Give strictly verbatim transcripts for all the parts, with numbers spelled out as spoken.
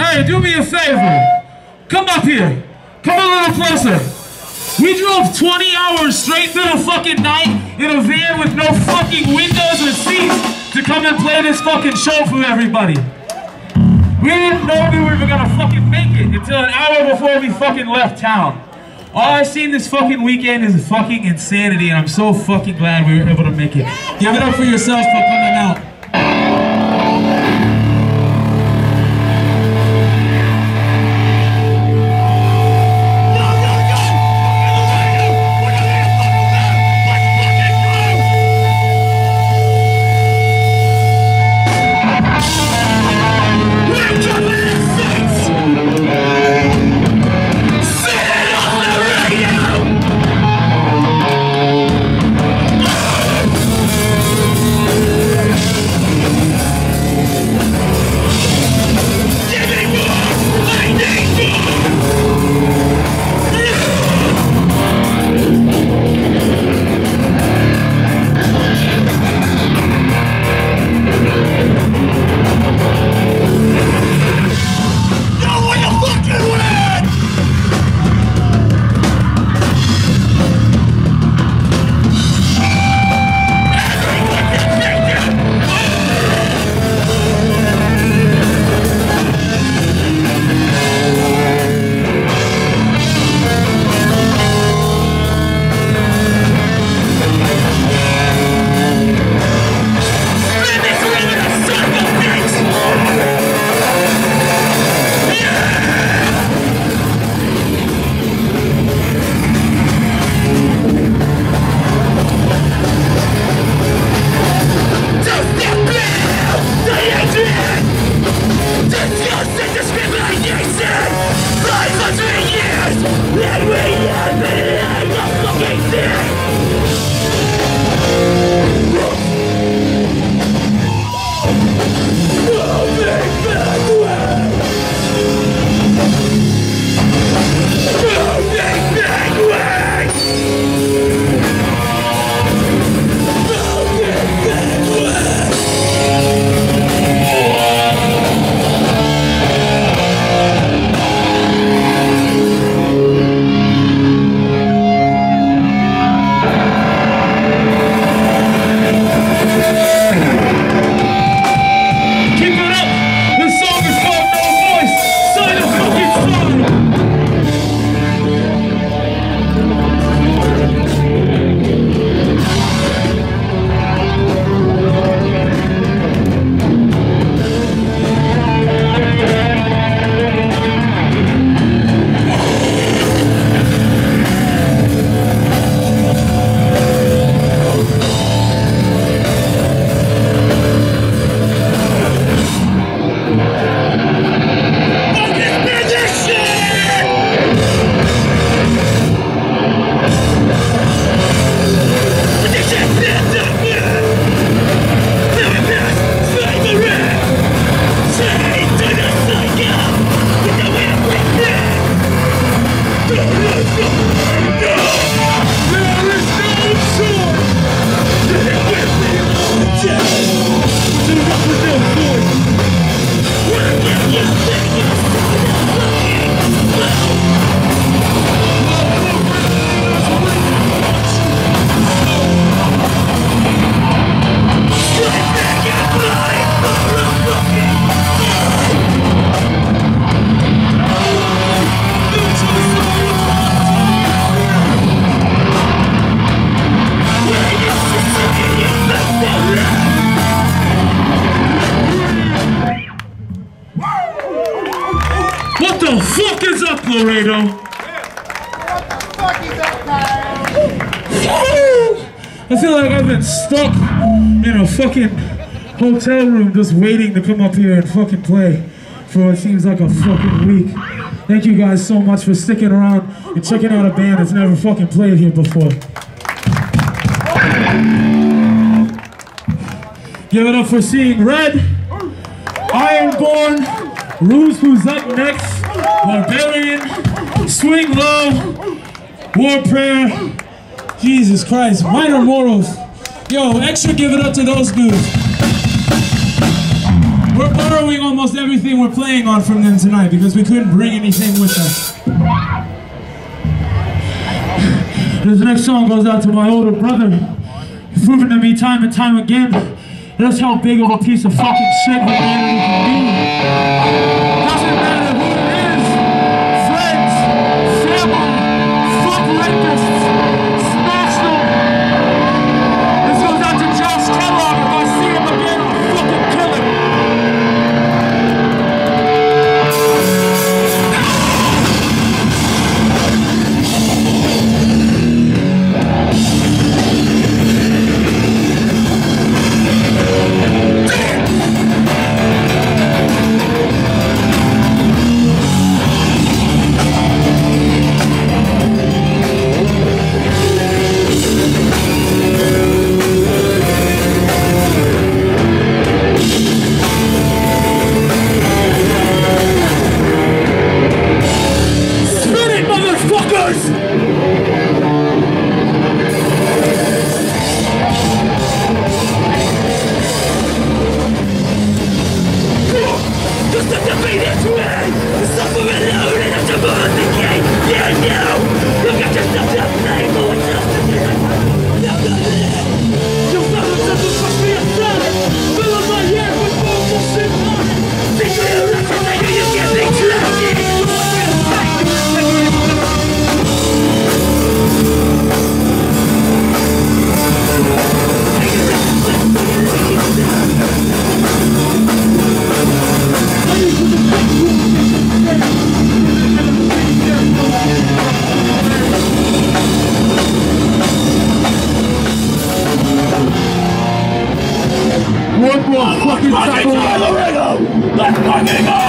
Hey, do me a favor. Come up here. Come a little closer. We drove twenty hours straight through the fucking night in a van with no fucking windows or seats to come and play this fucking show for everybody. We didn't know we were gonna fucking make it until an hour before we fucking left town. All I've seen this fucking weekend is fucking insanity, and I'm so fucking glad we were able to make it. Give it up for yourselves for coming out. Laredo. I feel like I've been stuck in a fucking hotel room just waiting to come up here and fucking play for what seems like a fucking week. Thank you guys so much for sticking around and checking out a band that's never fucking played here before. Give it up for Seeing Red, Ironborn, Ruse Who's Up Next, Barbarian, Swing Low, War Prayer, Jesus Christ, Minor Morals. Yo, extra give it up to those dudes. We're borrowing almost everything we're playing on from them tonight because we couldn't bring anything with us. This next song goes out to my older brother. He's proven to me time and time again that's how big of a piece of fucking shit humanity can be. Doesn't matter who it is. Friends, family, fuck rapists, smash them. This goes out to Josh Kellogg. If I see him again, I'll fucking kill him. One more fucking cycle. Let's fucking go!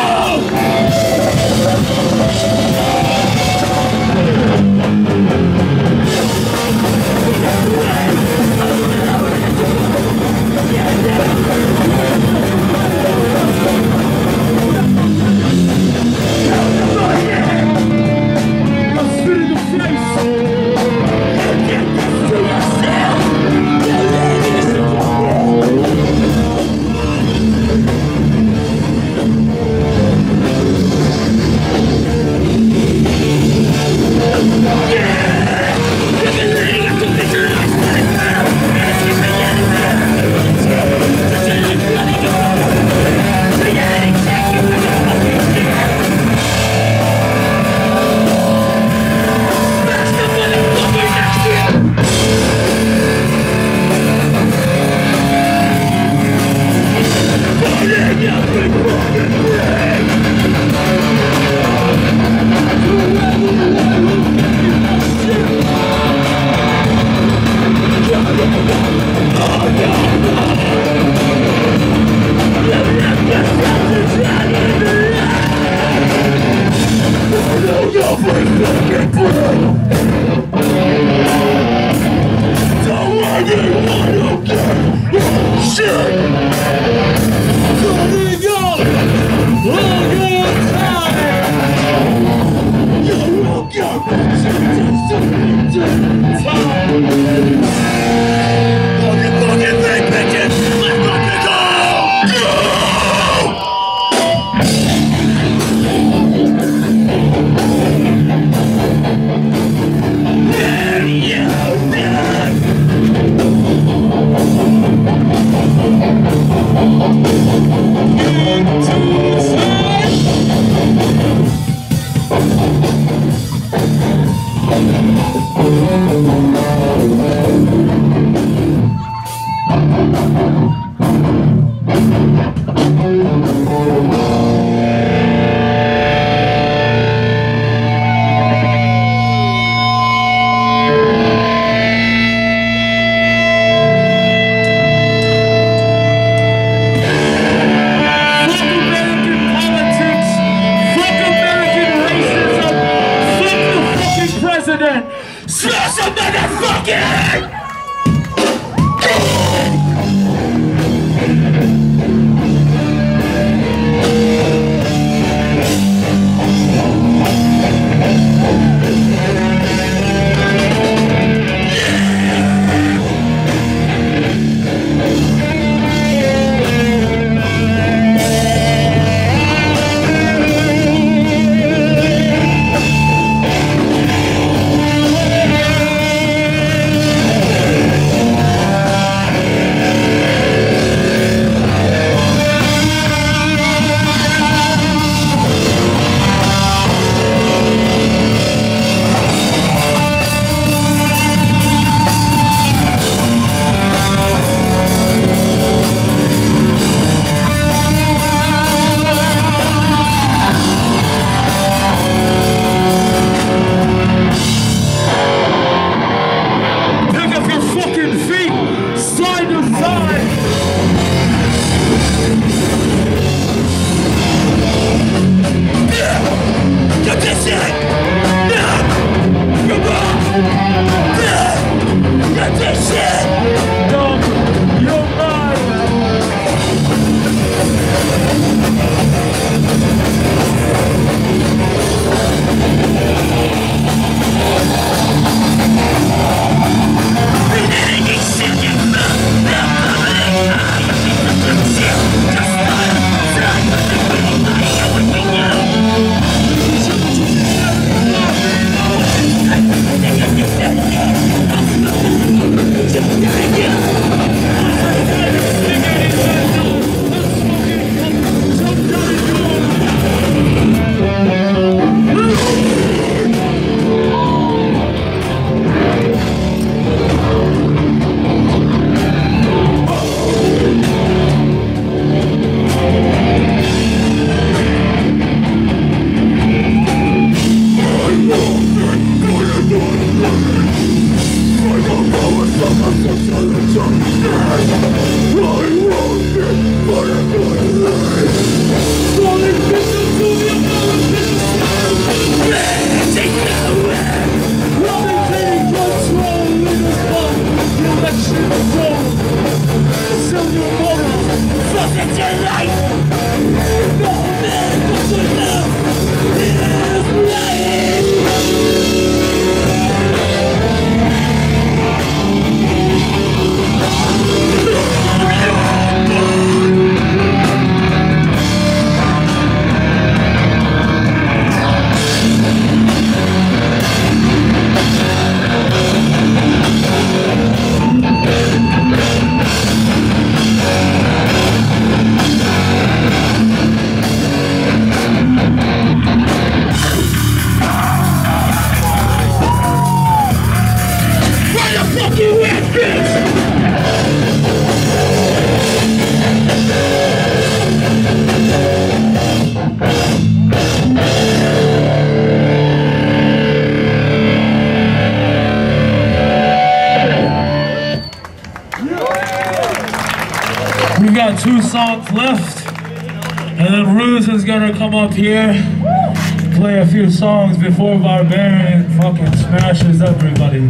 two songs left, and then Ruse is gonna come up here, play a few songs before Barbarian fucking smashes everybody.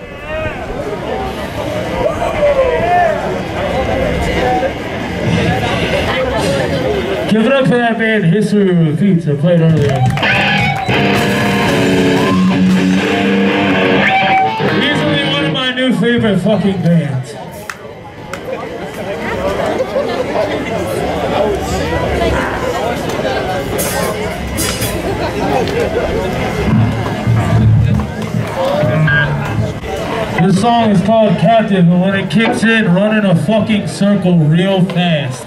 Give it up for that band History Repeats I played earlier. Easily one of my new favorite fucking bands. This song is called Captive, and when it kicks in, run in a fucking circle real fast.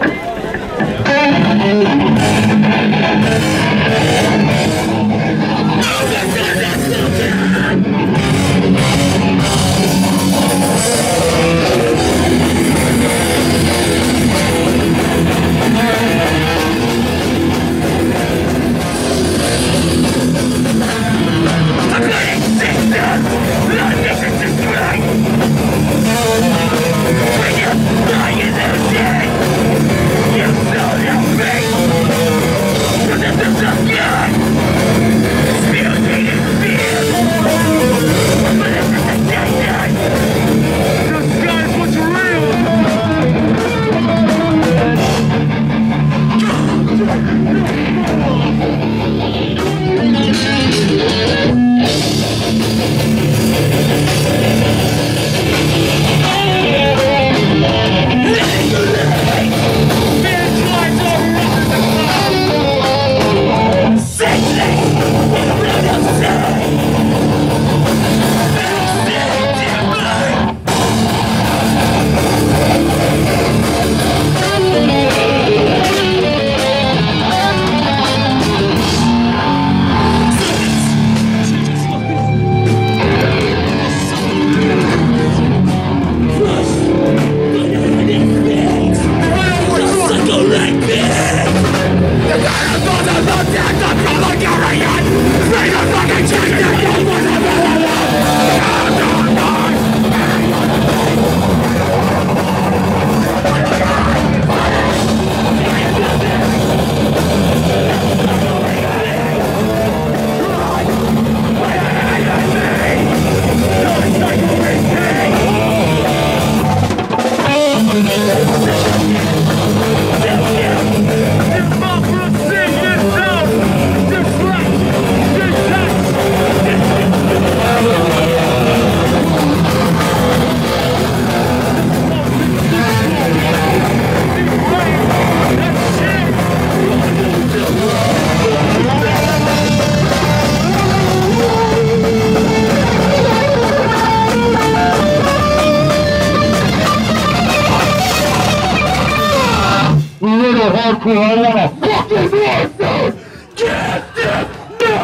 Hardcore, I wanna fucking war zone! Get this no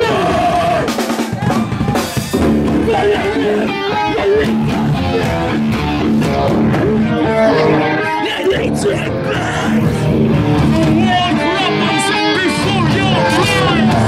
more! They take back! War weapons before your eyes!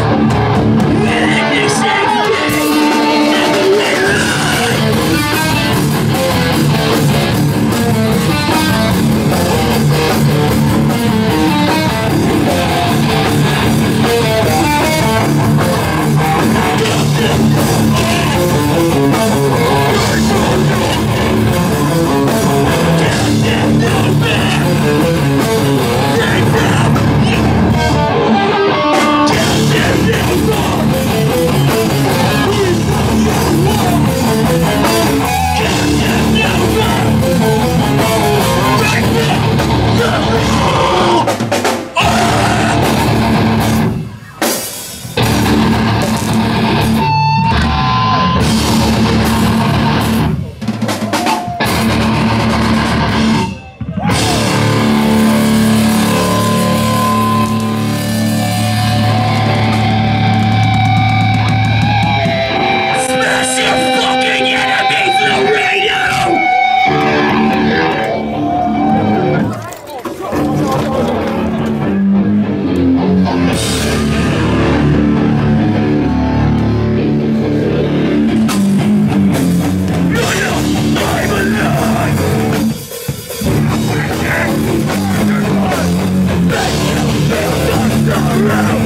around.